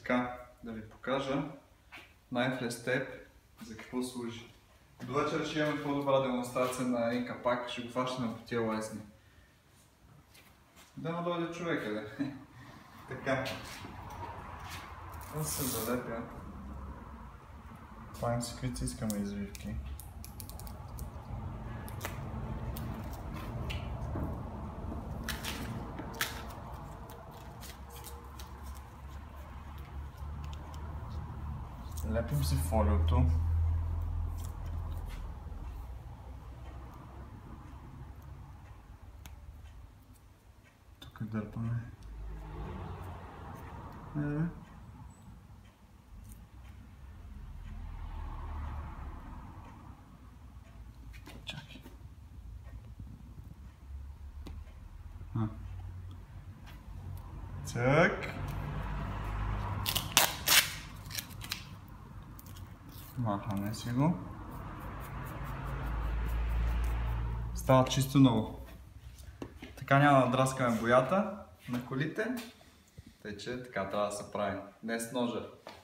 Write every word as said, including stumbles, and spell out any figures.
така да ви покажа Knifeless Tape за какво служи. До вечера ще имаме по-добра демонстрация на инкапак, ще го фащаме по тия лесни. Да не дойде човека, да. Така. Да се залепя. Правим си каквито искаме извивки. Лепим си фолиото. Тук дърпаме. Е. Чакай. А. Цък. Махаме си го. Става чисто ново. Така няма да драскаме боята на колите. Тъй че така трябва да се прави. Не с ножа.